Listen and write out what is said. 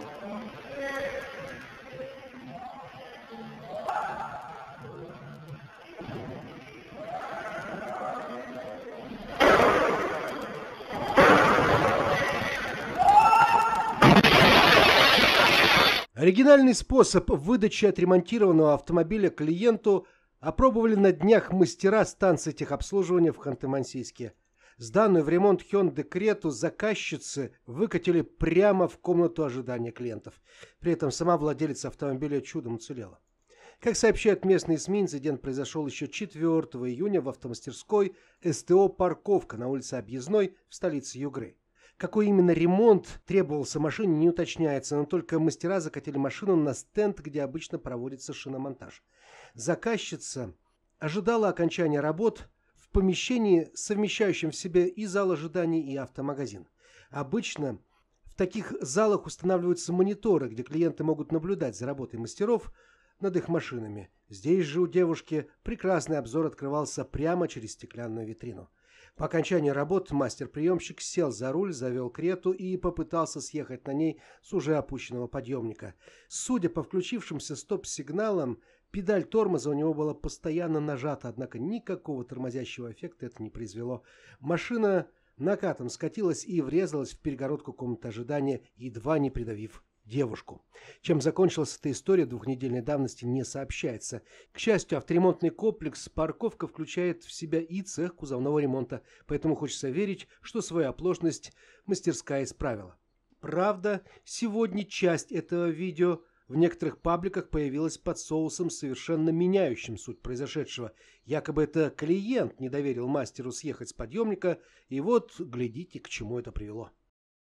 Оригинальный способ выдачи отремонтированного автомобиля клиенту опробовали на днях мастера станции техобслуживания в Ханты-Мансийске. Сданную в ремонт Hyundai Creta заказчицы выкатили прямо в комнату ожидания клиентов. При этом сама владелица автомобиля чудом уцелела. Как сообщают местные СМИ, инцидент произошел еще 4 июня в автомастерской СТО «Парковка» на улице Объездной в столице Югры. Какой именно ремонт требовался машине, не уточняется, но только мастера закатили машину на стенд, где обычно проводится шиномонтаж. Заказчица ожидала окончания работ в помещении, совмещающем в себе и зал ожидания, и автомагазин. Обычно в таких залах устанавливаются мониторы, где клиенты могут наблюдать за работой мастеров над их машинами. Здесь же у девушки прекрасный обзор открывался прямо через стеклянную витрину. По окончании работ мастер-приемщик сел за руль, завел Крету и попытался съехать на ней с уже опущенного подъемника. Судя по включившимся стоп-сигналам, педаль тормоза у него была постоянно нажата, однако никакого тормозящего эффекта это не произвело. Машина накатом скатилась и врезалась в перегородку комнаты ожидания, едва не придавив девушку. Чем закончилась эта история двухнедельной давности, не сообщается. К счастью, авторемонтный комплекс «Парковка» включает в себя и цех кузовного ремонта, поэтому хочется верить, что свою оплошность мастерская исправила. Правда, сегодня часть этого видео в некоторых пабликах появилась под соусом, совершенно меняющим суть произошедшего. Якобы это клиент не доверил мастеру съехать с подъемника, и вот глядите, к чему это привело.